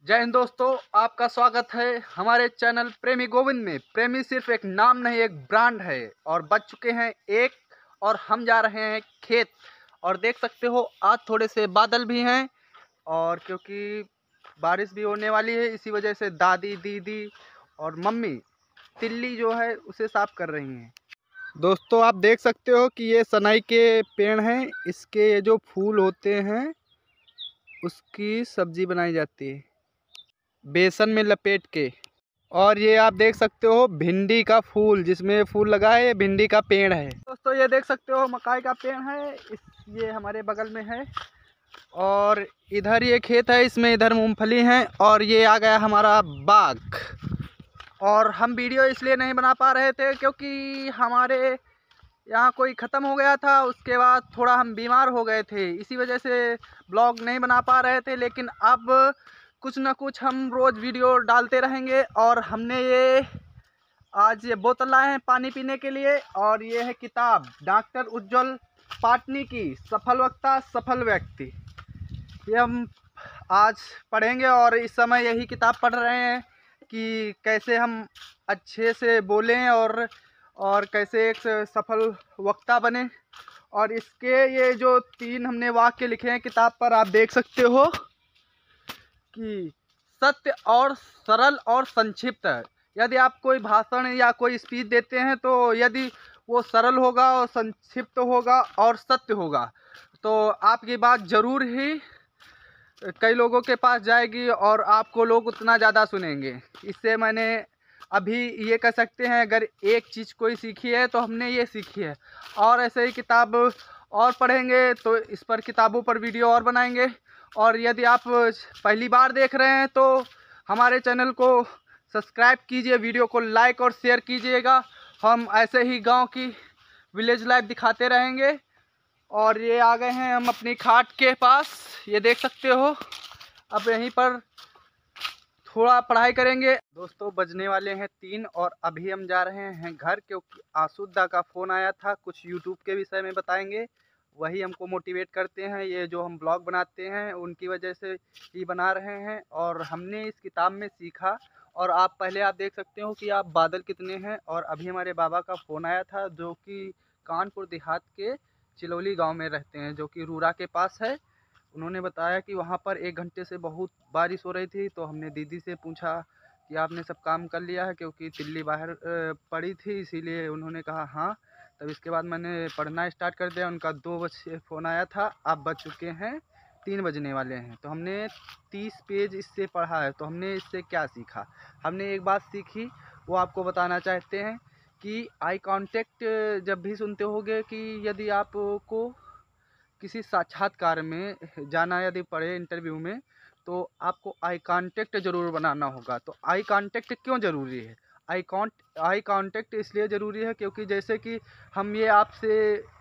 जय हिंद दोस्तों, आपका स्वागत है हमारे चैनल प्रेमी गोविंद में। प्रेमी सिर्फ एक नाम नहीं, एक ब्रांड है। और बच चुके हैं एक, और हम जा रहे हैं खेत। और देख सकते हो आज थोड़े से बादल भी हैं, और क्योंकि बारिश भी होने वाली है, इसी वजह से दादी, दीदी और मम्मी तिल्ली जो है उसे साफ कर रही हैं। दोस्तों, आप देख सकते हो कि ये सनई के पेड़ हैं। इसके ये जो फूल होते हैं उसकी सब्जी बनाई जाती है बेसन में लपेट के। और ये आप देख सकते हो भिंडी का फूल, जिसमें फूल लगा है, ये भिंडी का पेड़ है। दोस्तों, ये देख सकते हो मकाई का पेड़ है, ये हमारे बगल में है। और इधर ये खेत है, इसमें इधर मूंगफली है। और ये आ गया हमारा बाग। और हम वीडियो इसलिए नहीं बना पा रहे थे क्योंकि हमारे यहाँ कोई ख़त्म हो गया था। उसके बाद थोड़ा हम बीमार हो गए थे, इसी वजह से ब्लॉग नहीं बना पा रहे थे। लेकिन अब कुछ ना कुछ हम रोज़ वीडियो डालते रहेंगे। और हमने ये आज ये बोतल लाए हैं पानी पीने के लिए। और ये है किताब डॉक्टर उज्ज्वल पाटनी की, सफल वक्ता सफल व्यक्ति। ये हम आज पढ़ेंगे और इस समय यही किताब पढ़ रहे हैं कि कैसे हम अच्छे से बोलें और कैसे एक सफल वक्ता बने। और इसके ये जो 3 हमने वाक्य लिखे हैं किताब पर, आप देख सकते हो कि सत्य और सरल और संक्षिप्त है। यदि आप कोई भाषण या कोई स्पीच देते हैं तो यदि वो सरल होगा और संक्षिप्त होगा और सत्य होगा तो आपकी बात ज़रूर ही कई लोगों के पास जाएगी और आपको लोग उतना ज़्यादा सुनेंगे। इससे मैंने अभी ये कह सकते हैं, अगर एक चीज़ कोई सीखी है तो हमने ये सीखी है। और ऐसे ही किताब और पढ़ेंगे तो इस पर किताबों पर वीडियो और बनाएंगे। और यदि आप पहली बार देख रहे हैं तो हमारे चैनल को सब्सक्राइब कीजिए, वीडियो को लाइक और शेयर कीजिएगा। हम ऐसे ही गांव की विलेज लाइफ दिखाते रहेंगे। और ये आ गए हैं हम अपनी खाट के पास, ये देख सकते हो। अब यहीं पर थोड़ा पढ़ाई करेंगे। दोस्तों, बजने वाले हैं 3 और अभी हम जा रहे हैं घर, क्योंकि आसुदा का फ़ोन आया था। कुछ यूट्यूब के विषय में बताएंगे, वही हमको मोटिवेट करते हैं। ये जो हम ब्लॉग बनाते हैं उनकी वजह से ही बना रहे हैं। और हमने इस किताब में सीखा। और आप पहले आप देख सकते हो कि आप बादल कितने हैं। और अभी हमारे बाबा का फ़ोन आया था, जो कि कानपुर देहात के चिलौली गांव में रहते हैं, जो कि रूरा के पास है। उन्होंने बताया कि वहाँ पर 1 घंटे से बहुत बारिश हो रही थी। तो हमने दीदी से पूछा कि आपने सब काम कर लिया है, क्योंकि तिल्ली बाहर पड़ी थी, इसीलिए उन्होंने कहा हाँ। तब इसके बाद मैंने पढ़ना स्टार्ट कर दिया। उनका 2 बजे फ़ोन आया था, अब बज चुके हैं 3 बजने वाले हैं। तो हमने 30 पेज इससे पढ़ा है। तो हमने इससे क्या सीखा? हमने एक बात सीखी, वो आपको बताना चाहते हैं कि आई कांटेक्ट जब भी सुनते होगे कि यदि आपको किसी साक्षात्कार में जाना यदि पड़े इंटरव्यू में, तो आपको आई कांटेक्ट ज़रूर बनाना होगा। तो आई कांटेक्ट क्यों ज़रूरी है? आई कांटेक्ट इसलिए ज़रूरी है क्योंकि जैसे कि हम ये आपसे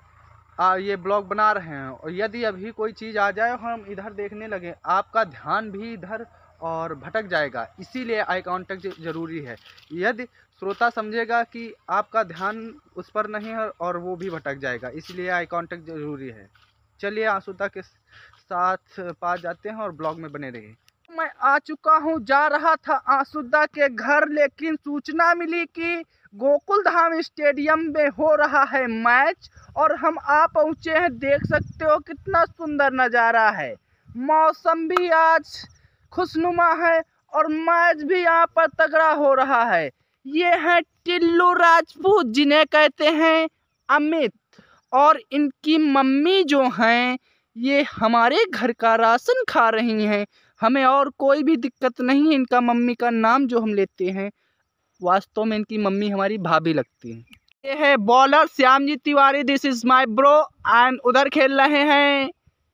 ये ब्लॉग बना रहे हैं, और यदि अभी कोई चीज़ आ जाए और हम इधर देखने लगे, आपका ध्यान भी इधर और भटक जाएगा। इसीलिए आई कांटेक्ट ज़रूरी है। यदि श्रोता समझेगा कि आपका ध्यान उस पर नहीं है और वो भी भटक जाएगा, इसलिए आई कांटेक्ट ज़रूरी है। चलिए आसुदा के साथ पास जाते हैं और ब्लॉग में बने रहिए। मैं आ चुका हूँ, जा रहा था आसुदा के घर, लेकिन सूचना मिली कि गोकुल धाम स्टेडियम में हो रहा है मैच। और हम आ पहुँचे हैं, देख सकते हो कितना सुंदर नज़ारा है। मौसम भी आज खुशनुमा है और मैच भी यहाँ पर तगड़ा हो रहा है। ये है टिल्लू राजपूत, जिन्हें कहते हैं अमित। और इनकी मम्मी जो हैं, ये हमारे घर का राशन खा रही हैं। हमें और कोई भी दिक्कत नहीं है। इनका मम्मी का नाम जो हम लेते हैं, वास्तव में इनकी मम्मी हमारी भाभी लगती है। ये है bowler Shyamji Tiwari, this is my bro. And उधर खेल रहे हैं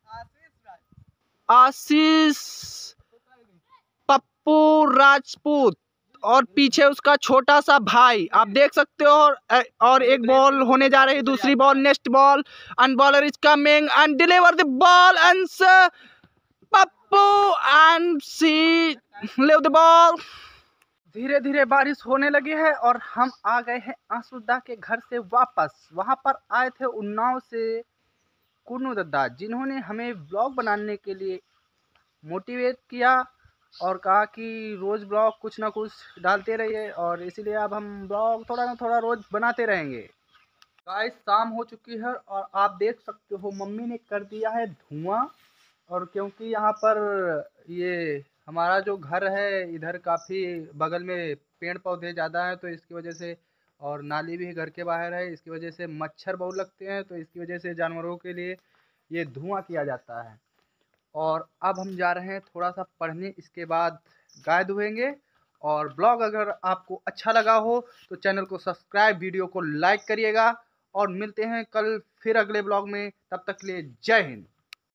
आशीष पप्पू राजपूत, और पीछे उसका छोटा सा भाई आप देख सकते हो। और एक बॉल होने जा रही है, दूसरी ball, next ball, and bowler is coming and deliver the ball and Pappu and see leave the ball. धीरे धीरे बारिश होने लगी है और हम आ गए हैं आसुदा के घर से वापस। वहां पर आए थे उन्नाव से कुन्नू दद्दा, जिन्होंने हमें ब्लॉग बनाने के लिए मोटिवेट किया और कहा कि रोज़ ब्लॉग कुछ ना कुछ डालते रहिए, और इसीलिए अब हम ब्लॉग थोड़ा ना थोड़ा रोज़ बनाते रहेंगे। गाइस शाम हो चुकी है और आप देख सकते हो मम्मी ने कर दिया है धुआं। और क्योंकि यहाँ पर ये हमारा जो घर है इधर काफ़ी बगल में पेड़ पौधे ज़्यादा हैं, तो इसकी वजह से, और नाली भी घर के बाहर है, इसकी वजह से मच्छर बहुत लगते हैं, तो इसकी वजह से जानवरों के लिए ये धुआं किया जाता है। और अब हम जा रहे हैं थोड़ा सा पढ़ने, इसके बाद गाय दुहेंगे। और ब्लॉग अगर आपको अच्छा लगा हो तो चैनल को सब्सक्राइब, वीडियो को लाइक करिएगा। और मिलते हैं कल फिर अगले ब्लॉग में, तब तक के लिए जय हिंद।